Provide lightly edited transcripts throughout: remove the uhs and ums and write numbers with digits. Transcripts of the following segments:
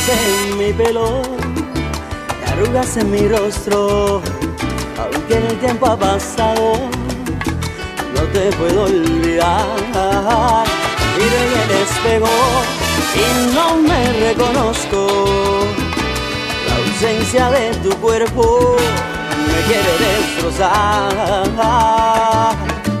en mi pelo, arrugas en mi rostro, aunque el tiempo ha pasado, no te puedo olvidar. Miro en el espejo y no me reconozco, la ausencia de tu cuerpo me quiere destrozar.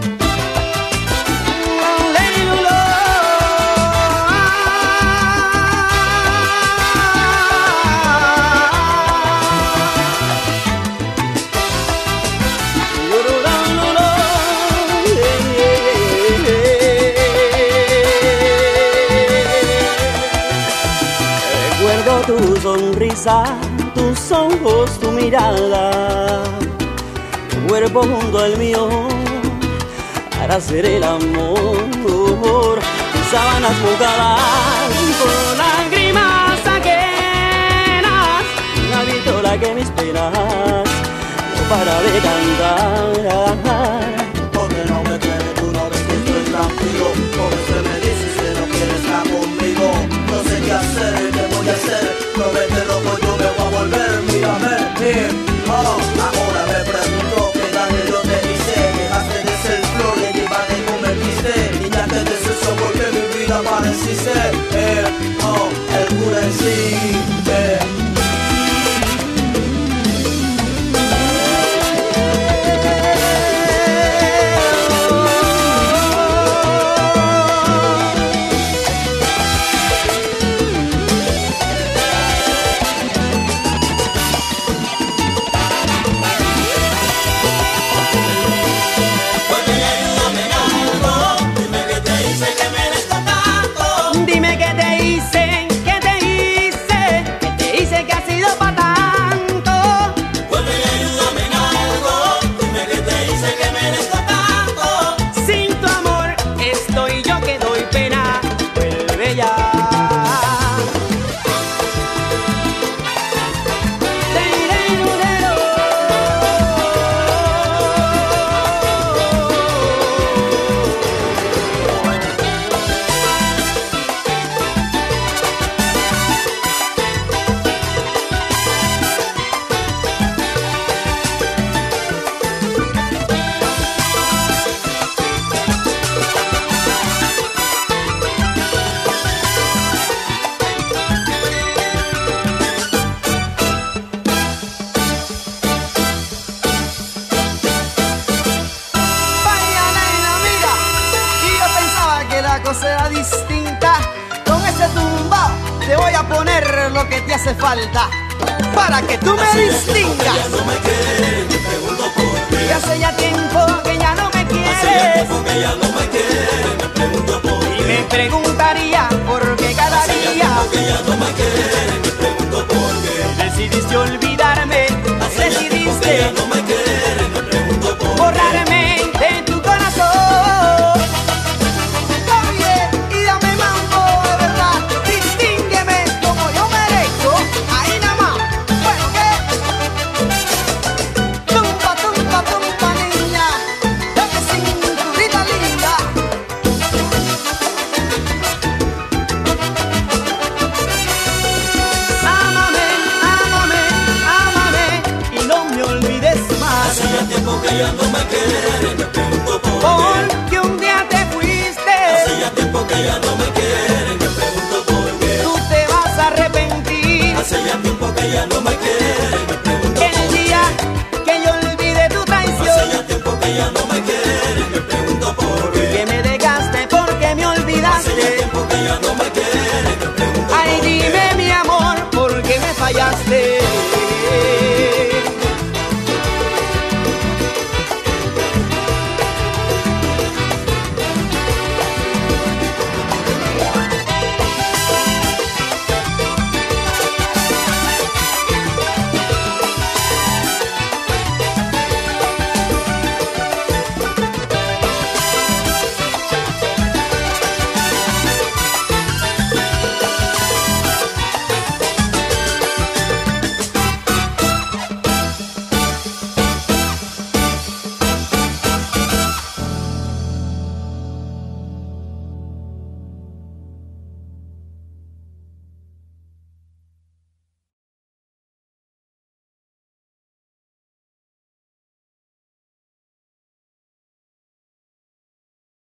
Tu sonrisa, tus ojos, tu mirada, tu cuerpo junto al mío para hacer el amor. Tus sábanas mojadas con lágrimas ajenas, una vitola que mis penas no para de cantar. Porque no me quieres, tú no ves que estoy tranquilo. Por eso me dices que no quieres estar conmigo. No sé qué hacer, qué voy a hacer. No vete loco, yo me voy a volver. Mírame, ahora me pregunto qué daño yo te hice. Dejaste de ser flor y lleva te convertiste. Niña te desecho porque mi vida pareciste. El cura en sí. Será distinta. Con ese tumbao te voy a poner lo que te hace falta para que tú me distingas. Ya no me quieres, me pregunto por qué. Y hace ya tiempo que ya no me quieres. Hace ya tiempo que ya no me quieres, me pregunto por qué. Y me preguntaría por qué cada hace día. Ya tiempo que ya no me quieres, me pregunto por qué. Decidiste olvidarme, hace decidiste ya tiempo que ya no me quieres, me pregunto por qué. borrarme de tu corazón. Que ya no me quieres, me pregunto por qué. Porque un día te fuiste. Hace ya tiempo que ya no me quieres, me pregunto por qué. Tú te vas a arrepentir. Hace ya tiempo que ya no me